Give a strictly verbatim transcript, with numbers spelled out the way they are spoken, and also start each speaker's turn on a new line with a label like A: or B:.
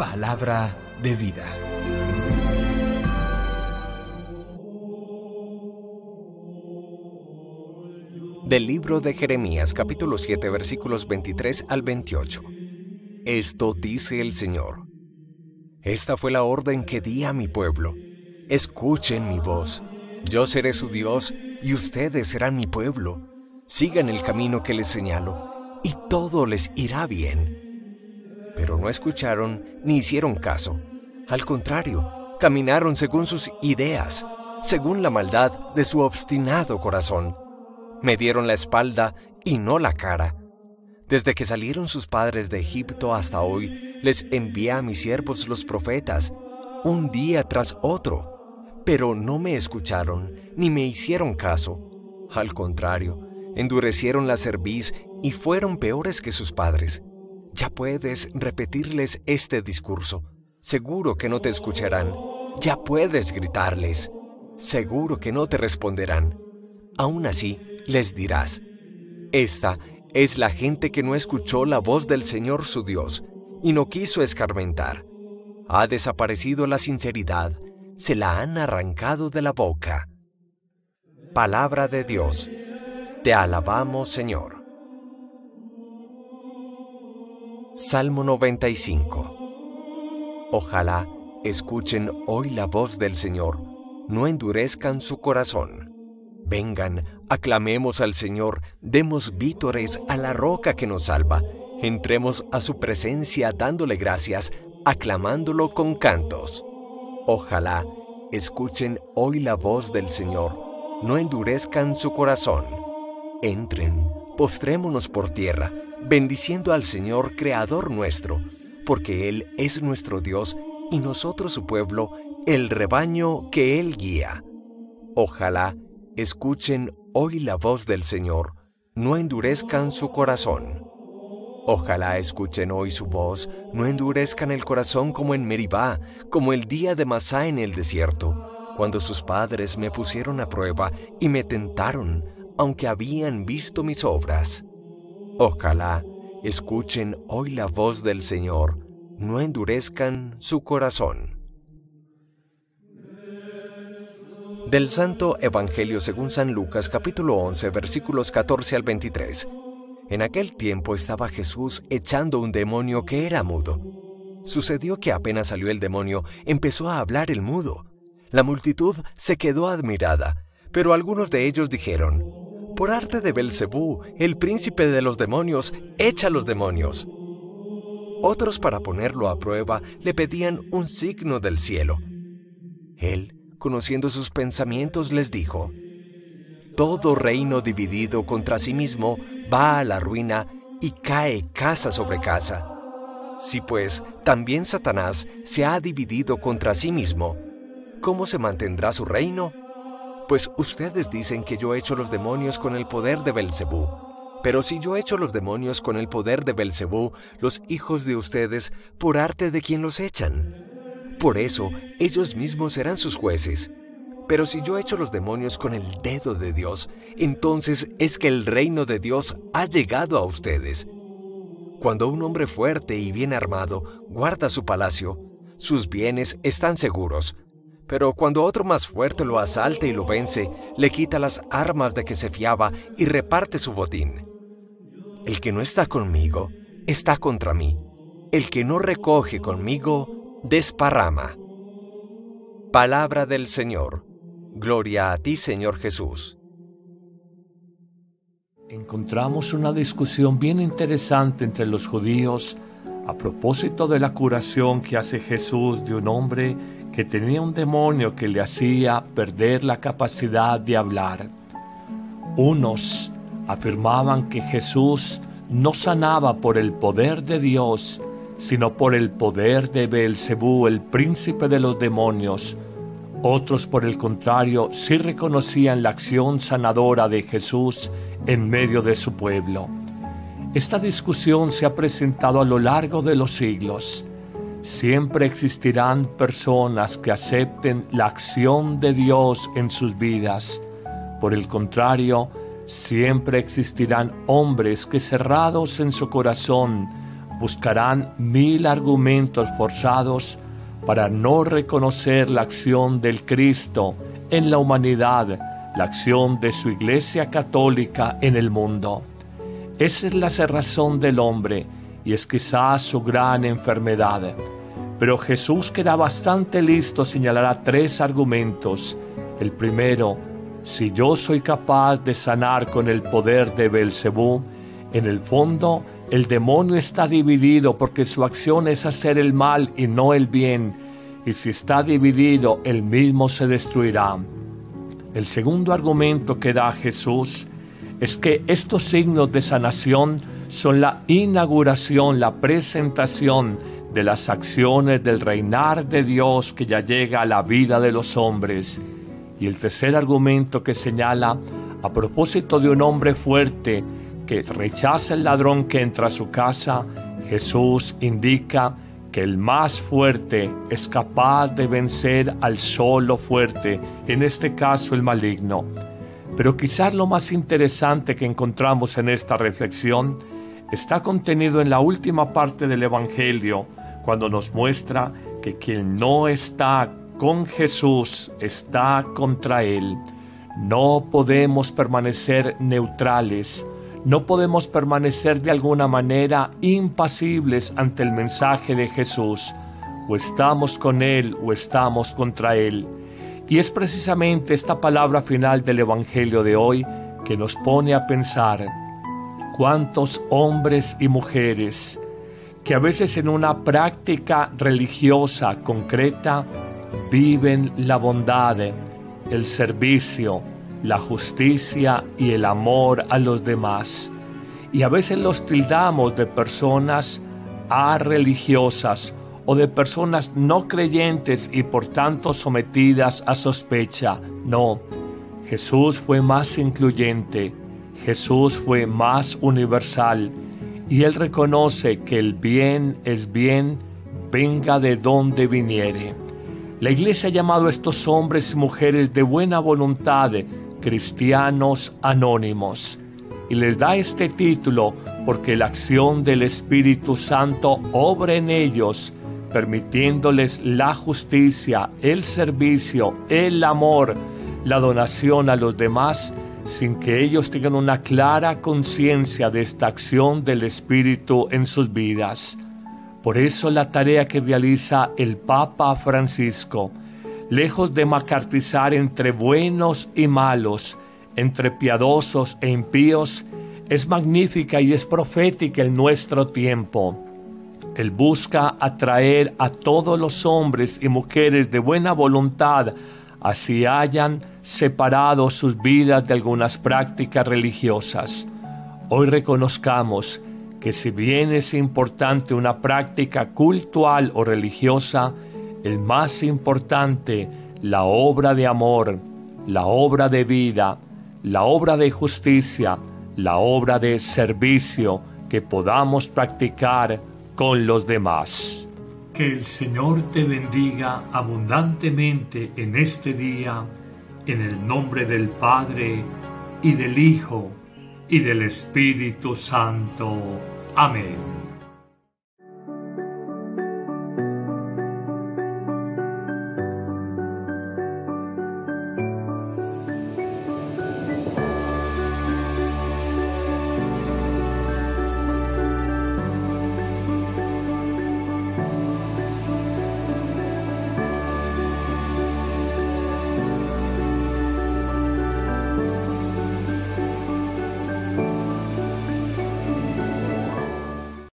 A: Palabra de vida. Del libro de Jeremías, capítulo siete, versículos veintitrés al veintiocho. Esto dice el Señor. Esta fue la orden que di a mi pueblo. Escuchen mi voz. Yo seré su Dios y ustedes serán mi pueblo. Sigan el camino que les señalo y todo les irá bien. Pero no escucharon ni hicieron caso. Al contrario, caminaron según sus ideas, según la maldad de su obstinado corazón. Me dieron la espalda y no la cara. Desde que salieron sus padres de Egipto hasta hoy, les envié a mis siervos los profetas, un día tras otro. Pero no me escucharon, ni me hicieron caso. Al contrario, endurecieron la cerviz y fueron peores que sus padres. Ya puedes repetirles este discurso. Seguro que no te escucharán. Ya puedes gritarles. Seguro que no te responderán. Aún así, les dirás, esta es la gente que no escuchó la voz del Señor su Dios y no quiso escarmentar. Ha desaparecido la sinceridad, se la han arrancado de la boca. Palabra de Dios. Te alabamos, Señor. Salmo noventa y cinco. Ojalá escuchen hoy la voz del Señor, no endurezcan su corazón. Vengan, aclamemos al Señor, demos vítores a la roca que nos salva. Entremos a su presencia dándole gracias, aclamándolo con cantos. Ojalá escuchen hoy la voz del Señor, no endurezcan su corazón. Entren, postrémonos por tierra, bendiciendo al Señor, Creador nuestro, porque Él es nuestro Dios y nosotros su pueblo, el rebaño que Él guía. Ojalá escuchen hoy la voz del Señor, no endurezcan su corazón. Ojalá escuchen hoy su voz, no endurezcan el corazón como en Meribá, como el día de Masá en el desierto, cuando sus padres me pusieron a prueba y me tentaron, aunque habían visto mis obras. Ojalá escuchen hoy la voz del Señor, no endurezcan su corazón. Del Santo Evangelio según San Lucas, capítulo once, versículos catorce al veintitrés. En aquel tiempo estaba Jesús echando un demonio que era mudo. Sucedió que apenas salió el demonio, empezó a hablar el mudo. La multitud se quedó admirada, pero algunos de ellos dijeron, «Por arte de Belcebú, el príncipe de los demonios, echa los demonios». Otros, para ponerlo a prueba, le pedían un signo del cielo. Él, conociendo sus pensamientos, les dijo, «Todo reino dividido contra sí mismo va a la ruina y cae casa sobre casa. Si pues también Satanás se ha dividido contra sí mismo, ¿cómo se mantendrá su reino? Pues ustedes dicen que yo echo los demonios con el poder de Belcebú. Pero si yo echo los demonios con el poder de Belcebú, los hijos de ustedes, ¿por arte de quién los echan? Por eso, ellos mismos serán sus jueces. Pero si yo echo los demonios con el dedo de Dios, entonces es que el reino de Dios ha llegado a ustedes. Cuando un hombre fuerte y bien armado guarda su palacio, sus bienes están seguros. Pero cuando otro más fuerte lo asalta y lo vence, le quita las armas de que se fiaba y reparte su botín. El que no está conmigo, está contra mí. El que no recoge conmigo, desparrama. Palabra del Señor. Gloria a ti, Señor Jesús.
B: Encontramos una discusión bien interesante entre los judíos a propósito de la curación que hace Jesús de un hombre que tenía un demonio que le hacía perder la capacidad de hablar. Unos afirmaban que Jesús no sanaba por el poder de Dios, sino por el poder de Belcebú, el príncipe de los demonios. Otros, por el contrario, sí reconocían la acción sanadora de Jesús en medio de su pueblo. Esta discusión se ha presentado a lo largo de los siglos. Siempre existirán personas que acepten la acción de Dios en sus vidas. Por el contrario, siempre existirán hombres que, cerrados en su corazón, buscarán mil argumentos forzados para no reconocer la acción del Cristo en la humanidad, la acción de su Iglesia Católica en el mundo. Esa es la cerrazón del hombre y es quizás su gran enfermedad. Pero Jesús, que era bastante listo, señalará tres argumentos. El primero: si yo soy capaz de sanar con el poder de Beelzebú, en el fondo el demonio está dividido porque su acción es hacer el mal y no el bien, y si está dividido, él mismo se destruirá. El segundo argumento que da Jesús es que estos signos de sanación son la inauguración, la presentación de las acciones del reinar de Dios que ya llega a la vida de los hombres. Y el tercer argumento que señala, a propósito de un hombre fuerte que rechaza el ladrón que entra a su casa, Jesús indica que el más fuerte es capaz de vencer al solo fuerte, en este caso el maligno. Pero quizás lo más interesante que encontramos en esta reflexión está contenido en la última parte del Evangelio, cuando nos muestra que quien no está con Jesús está contra Él. No podemos permanecer neutrales, no podemos permanecer de alguna manera impasibles ante el mensaje de Jesús. O estamos con Él o estamos contra Él. Y es precisamente esta palabra final del Evangelio de hoy que nos pone a pensar cuántos hombres y mujeres que a veces en una práctica religiosa concreta viven la bondad, el servicio, la justicia y el amor a los demás. Y a veces los tildamos de personas arreligiosas o de personas no creyentes y por tanto sometidas a sospecha. No, Jesús fue más incluyente, Jesús fue más universal, y Él reconoce que el bien es bien, venga de donde viniere. La Iglesia ha llamado a estos hombres y mujeres de buena voluntad cristianos anónimos, y les da este título porque la acción del Espíritu Santo obra en ellos, permitiéndoles la justicia, el servicio, el amor, la donación a los demás, sin que ellos tengan una clara conciencia de esta acción del Espíritu en sus vidas. Por eso la tarea que realiza el Papa Francisco, lejos de macartizar entre buenos y malos, entre piadosos e impíos, es magnífica y es profética en nuestro tiempo. Él busca atraer a todos los hombres y mujeres de buena voluntad, así hayan separado sus vidas de algunas prácticas religiosas. Hoy reconozcamos que si bien es importante una práctica cultural o religiosa, el más importante, la obra de amor, la obra de vida, la obra de justicia, la obra de servicio que podamos practicar con los demás. Que el Señor te bendiga abundantemente en este día, en el nombre del Padre, y del Hijo, y del Espíritu Santo. Amén.